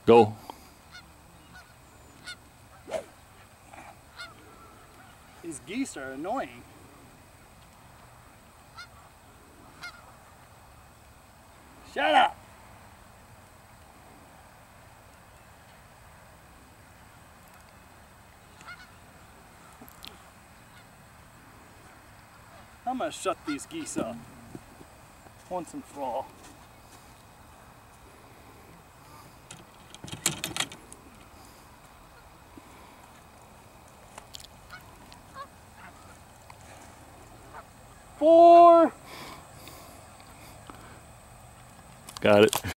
Go. These geese are annoying. Shut up! I'm gonna shut these geese up once and for all. Four. Got it.